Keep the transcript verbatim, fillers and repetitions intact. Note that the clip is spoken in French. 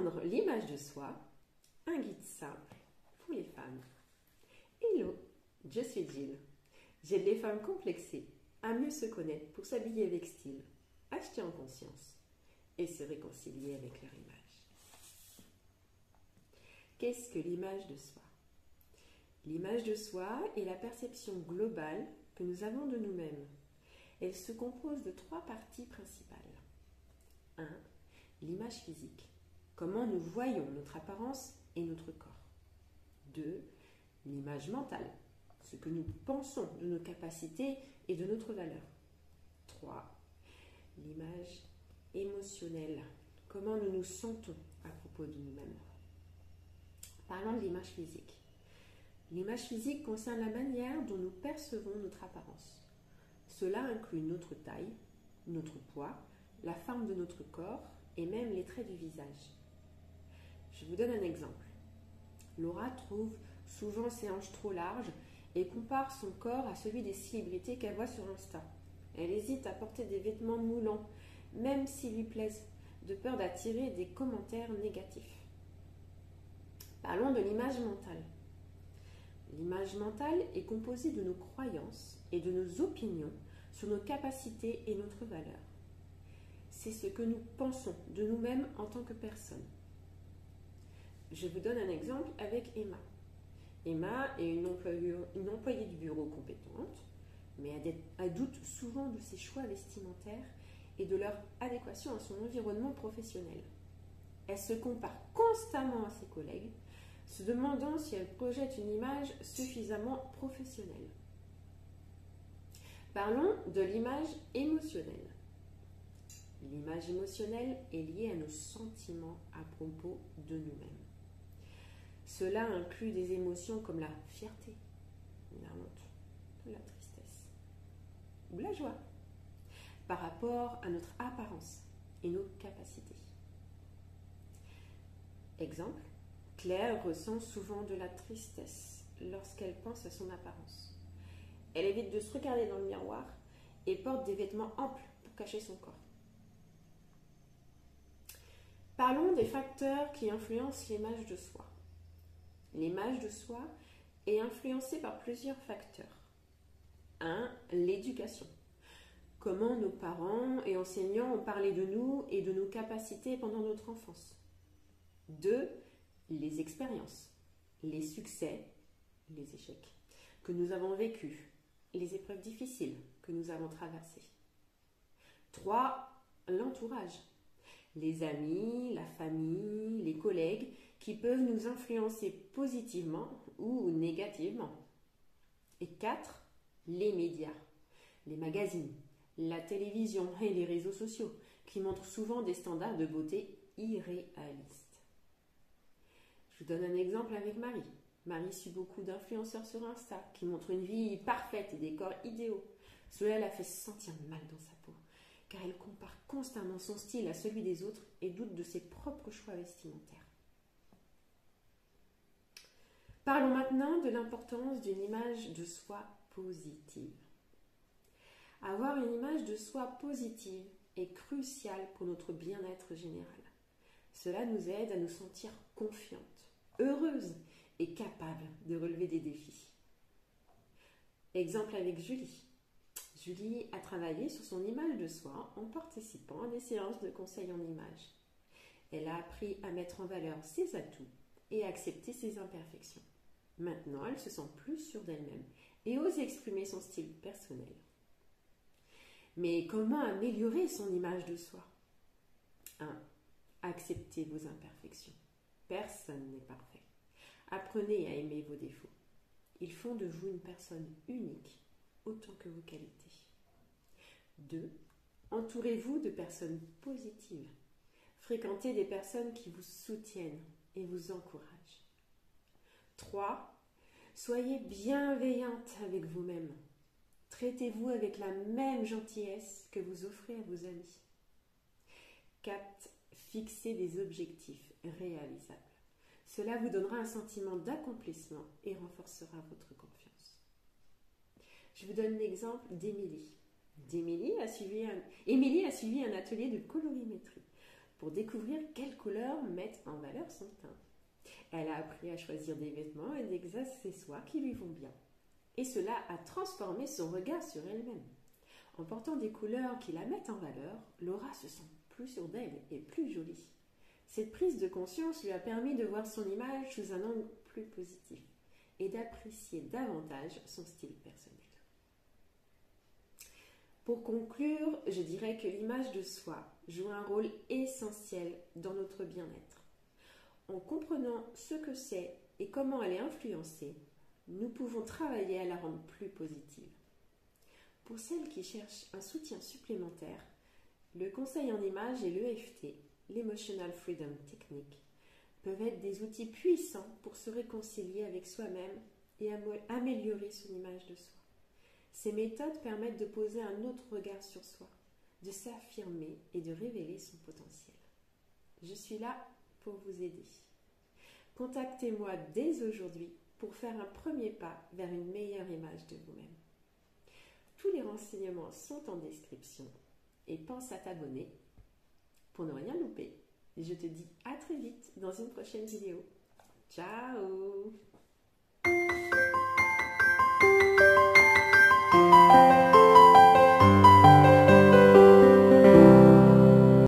apprendre l'image de soi, un guide simple pour les femmes. Hello, je suis Jill. J'aide les femmes complexées à mieux se connaître pour s'habiller avec style, acheter en conscience et se réconcilier avec leur image. Qu'est-ce que l'image de soi? L'image de soi est la perception globale que nous avons de nous-mêmes. Elle se compose de trois parties principales. un. L'image physique. Comment nous voyons notre apparence et notre corps. deux. L'image mentale. Ce que nous pensons de nos capacités et de notre valeur. trois. L'image émotionnelle. Comment nous nous sentons à propos de nous-mêmes. Parlons de l'image physique. L'image physique concerne la manière dont nous percevons notre apparence. Cela inclut notre taille, notre poids, la forme de notre corps et même les traits du visage. Je vous donne un exemple. Laura trouve souvent ses hanches trop larges et compare son corps à celui des célébrités qu'elle voit sur Insta. Elle hésite à porter des vêtements moulants, même s'ils lui plaisent, de peur d'attirer des commentaires négatifs. Parlons de l'image mentale. L'image mentale est composée de nos croyances et de nos opinions sur nos capacités et notre valeur. C'est ce que nous pensons de nous-mêmes en tant que personne. Je vous donne un exemple avec Emma. Emma est une employée, une employée du bureau compétente, mais elle doute souvent de ses choix vestimentaires et de leur adéquation à son environnement professionnel. Elle se compare constamment à ses collègues, se demandant si elle projette une image suffisamment professionnelle. Parlons de l'image émotionnelle. L'image émotionnelle est liée à nos sentiments à propos de nous-mêmes. Cela inclut des émotions comme la fierté, la honte, la tristesse ou la joie par rapport à notre apparence et nos capacités. Exemple, Claire ressent souvent de la tristesse lorsqu'elle pense à son apparence. Elle évite de se regarder dans le miroir et porte des vêtements amples pour cacher son corps. Parlons des facteurs qui influencent l'image de soi. L'image de soi est influencée par plusieurs facteurs. un. L'éducation. Comment nos parents et enseignants ont parlé de nous et de nos capacités pendant notre enfance. deux. Les expériences, les succès, les échecs que nous avons vécus, les épreuves difficiles que nous avons traversées. trois. L'entourage. Les amis, la famille, les collègues qui peuvent nous influencer positivement ou négativement. Et quatre. Les médias, les magazines, la télévision et les réseaux sociaux qui montrent souvent des standards de beauté irréalistes. Je vous donne un exemple avec Marie. Marie suit beaucoup d'influenceurs sur Insta qui montrent une vie parfaite et des corps idéaux. Cela la fait se sentir mal dans sa peau, car elle compare constamment son style à celui des autres et doute de ses propres choix vestimentaires. Parlons maintenant de l'importance d'une image de soi positive. Avoir une image de soi positive est crucial pour notre bien-être général. Cela nous aide à nous sentir confiantes, heureuses et capables de relever des défis. Exemple avec Julie. Julie a travaillé sur son image de soi en participant à des séances de conseil en image. Elle a appris à mettre en valeur ses atouts et à accepter ses imperfections. Maintenant, elle se sent plus sûre d'elle-même et ose exprimer son style personnel. Mais comment améliorer son image de soi? un. Acceptez vos imperfections. Personne n'est parfait. Apprenez à aimer vos défauts. Ils font de vous une personne unique, autant que vos qualités. deux. Entourez-vous de personnes positives. Fréquentez des personnes qui vous soutiennent et vous encouragent. trois. Soyez bienveillante avec vous-même. Traitez-vous avec la même gentillesse que vous offrez à vos amis. quatre. Fixez des objectifs réalisables. Cela vous donnera un sentiment d'accomplissement et renforcera votre confiance. Je vous donne l'exemple d'Émilie. D'Émilie a suivi un... Émilie a suivi un atelier de colorimétrie. pour découvrir quelles couleurs mettent en valeur son teint. Elle a appris à choisir des vêtements et des accessoires qui lui vont bien. Et cela a transformé son regard sur elle-même. En portant des couleurs qui la mettent en valeur, Laura se sent plus sûre d'elle et plus jolie. Cette prise de conscience lui a permis de voir son image sous un angle plus positif et d'apprécier davantage son style personnel. Pour conclure, je dirais que l'image de soi joue un rôle essentiel dans notre bien-être. En comprenant ce que c'est et comment elle est influencée, nous pouvons travailler à la rendre plus positive. Pour celles qui cherchent un soutien supplémentaire, le conseil en image et l'E F T, l'Emotional Freedom Technique, peuvent être des outils puissants pour se réconcilier avec soi-même et améliorer son image de soi. Ces méthodes permettent de poser un autre regard sur soi, de s'affirmer et de révéler son potentiel. Je suis là pour vous aider. Contactez-moi dès aujourd'hui pour faire un premier pas vers une meilleure image de vous-même. Tous les renseignements sont en description et pense à t'abonner pour ne rien louper. Je te dis à très vite dans une prochaine vidéo. Ciao!